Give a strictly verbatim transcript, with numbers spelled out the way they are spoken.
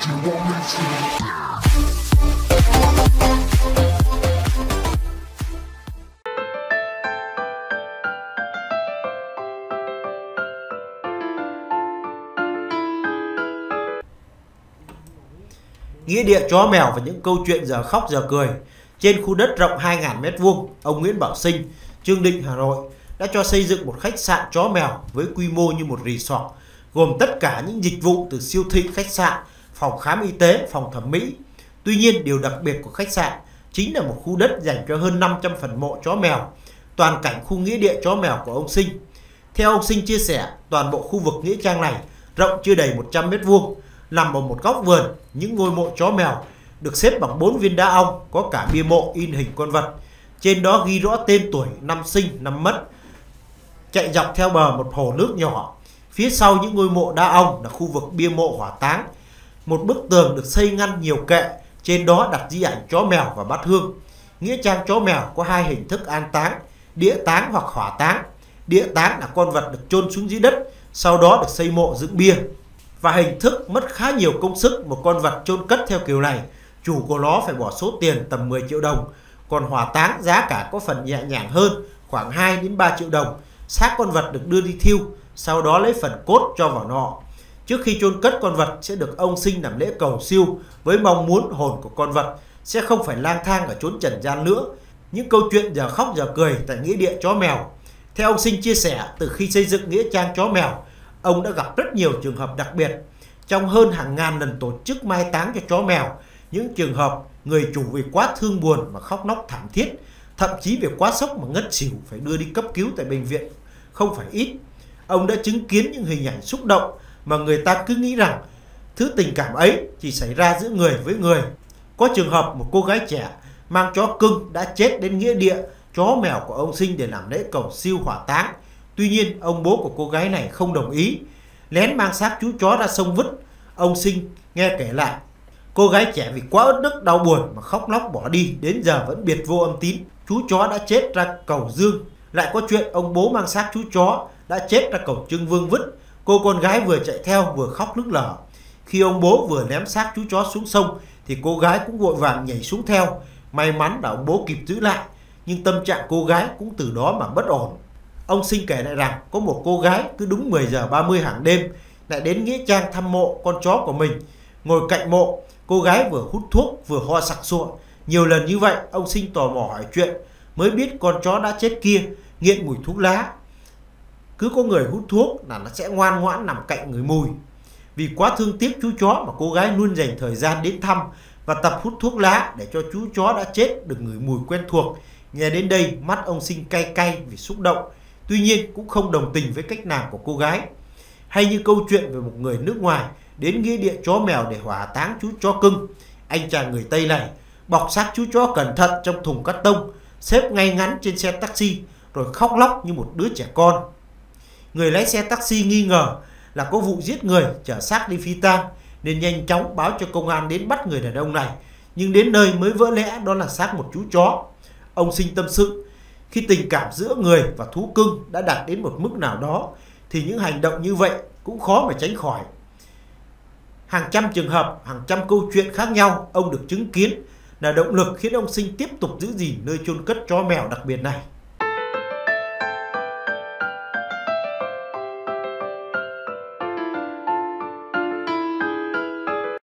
Nghĩa địa chó mèo và những câu chuyện giờ khóc giờ cười. Trên khu đất rộng hai nghìn mét vuông, ông Nguyễn Bảo Sinh, Trương Định, Hà Nội đã cho xây dựng một khách sạn chó mèo với quy mô như một resort, gồm tất cả những dịch vụ từ siêu thị, khách sạn, phòng khám y tế, phòng thẩm mỹ. Tuy nhiên, điều đặc biệt của khách sạn chính là một khu đất dành cho hơn năm trăm phần mộ chó mèo, toàn cảnh khu nghĩa địa chó mèo của ông Sinh. Theo ông Sinh chia sẻ, toàn bộ khu vực nghĩa trang này rộng chưa đầy một trăm mét vuông, nằm ở một góc vườn. Những ngôi mộ chó mèo được xếp bằng bốn viên đá ong, có cả bia mộ in hình con vật. Trên đó ghi rõ tên tuổi, năm sinh, năm mất. Chạy dọc theo bờ một hồ nước nhỏ. Phía sau những ngôi mộ đá ong là khu vực bia mộ hỏa táng. Một bức tường được xây ngăn nhiều kệ, trên đó đặt di ảnh chó mèo và bát hương. Nghĩa trang chó mèo có hai hình thức an táng: đĩa táng hoặc hỏa táng. Đĩa táng là con vật được chôn xuống dưới đất, sau đó được xây mộ dựng bia. Và hình thức mất khá nhiều công sức, một con vật chôn cất theo kiểu này, chủ của nó phải bỏ số tiền tầm mười triệu đồng. Còn hỏa táng giá cả có phần nhẹ nhàng hơn, khoảng hai đến ba triệu đồng. Xác con vật được đưa đi thiêu, sau đó lấy phần cốt cho vào nọ. Trước khi chôn cất con vật sẽ được ông Sinh làm lễ cầu siêu, với mong muốn hồn của con vật sẽ không phải lang thang ở chốn trần gian nữa. Những câu chuyện giờ khóc giờ cười tại nghĩa địa chó mèo. Theo ông Sinh chia sẻ, từ khi xây dựng nghĩa trang chó mèo, ông đã gặp rất nhiều trường hợp đặc biệt. Trong hơn hàng ngàn lần tổ chức mai táng cho chó mèo, những trường hợp người chủ vì quá thương buồn mà khóc nóc thảm thiết, thậm chí vì quá sốc mà ngất xỉu phải đưa đi cấp cứu tại bệnh viện không phải ít. Ông đã chứng kiến những hình ảnh xúc động mà người ta cứ nghĩ rằng thứ tình cảm ấy chỉ xảy ra giữa người với người. Có trường hợp một cô gái trẻ mang chó cưng đã chết đến nghĩa địa chó mèo của ông Sinh để làm lễ cầu siêu hỏa táng. Tuy nhiên, ông bố của cô gái này không đồng ý, lén mang xác chú chó ra sông vứt. Ông Sinh nghe kể lại, cô gái trẻ vì quá uất ức đau buồn mà khóc lóc bỏ đi, đến giờ vẫn biệt vô âm tín. Chú chó đã chết ra cầu Dương. Lại có chuyện ông bố mang xác chú chó đã chết ra cầu Trưng Vương vứt. Cô con gái vừa chạy theo vừa khóc nức nở. Khi ông bố vừa ném xác chú chó xuống sông thì cô gái cũng vội vàng nhảy xuống theo. May mắn là ông bố kịp giữ lại, nhưng tâm trạng cô gái cũng từ đó mà bất ổn. Ông Sinh kể lại rằng có một cô gái cứ đúng mười giờ ba mươi hàng đêm lại đến nghĩa trang thăm mộ con chó của mình. Ngồi cạnh mộ, cô gái vừa hút thuốc vừa ho sặc sụa. Nhiều lần như vậy, ông Sinh tò mò hỏi chuyện, mới biết con chó đã chết kia nghiện mùi thuốc lá. Cứ có người hút thuốc là nó sẽ ngoan ngoãn nằm cạnh người mùi. Vì quá thương tiếc chú chó mà cô gái luôn dành thời gian đến thăm và tập hút thuốc lá để cho chú chó đã chết được ngửi mùi quen thuộc. Nghe đến đây, mắt ông Sinh cay cay vì xúc động. Tuy nhiên cũng không đồng tình với cách làm của cô gái. Hay như câu chuyện về một người nước ngoài đến nghĩa địa chó mèo để hỏa táng chú chó cưng. Anh chàng người Tây này bọc xác chú chó cẩn thận trong thùng cắt tông, xếp ngay ngắn trên xe taxi, rồi khóc lóc như một đứa trẻ con. Người lái xe taxi nghi ngờ là có vụ giết người chở xác đi phi tang, nên nhanh chóng báo cho công an đến bắt người đàn ông này. Nhưng đến nơi mới vỡ lẽ đó là xác một chú chó. Ông Sinh tâm sự, khi tình cảm giữa người và thú cưng đã đạt đến một mức nào đó thì những hành động như vậy cũng khó mà tránh khỏi. Hàng trăm trường hợp, hàng trăm câu chuyện khác nhau ông được chứng kiến là động lực khiến ông Sinh tiếp tục giữ gìn nơi chôn cất chó mèo đặc biệt này.